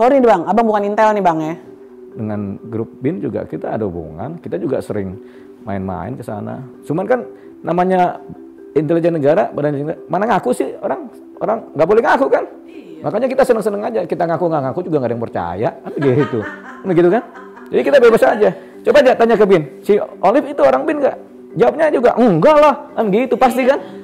Sorry nih Bang, Abang bukan Intel nih Bang ya. Dengan grup BIN juga kita ada hubungan, kita juga sering main-main ke sana. Cuman kan namanya intelijen negara, mana ngaku sih orang nggak boleh ngaku kan? Iya. Makanya kita seneng-seneng aja, kita ngaku nggak ngaku juga nggak ada yang percaya, kan gitu, begitu kan? Jadi kita bebas aja. Coba aja tanya ke BIN, si Olive itu orang BIN nggak? Jawabnya juga enggak lah, kan gitu pasti kan?